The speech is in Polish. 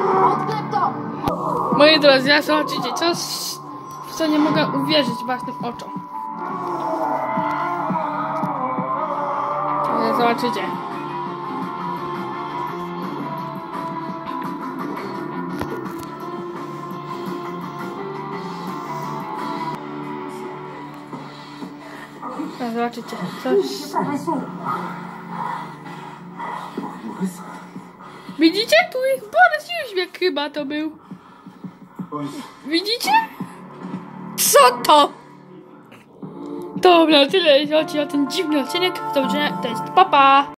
Odklep to! Moi drodzy, ja zobaczycie coś, w co nie mogę uwierzyć własnym oczom. Zobaczycie. Zobaczycie, coś... Widzicie? Tu ich Borys Jóźwiak chyba to był. Widzicie? Co to? Dobra, tyle jeśli chodzi o ten dziwny odcinek. Do widzenia, to jest papa.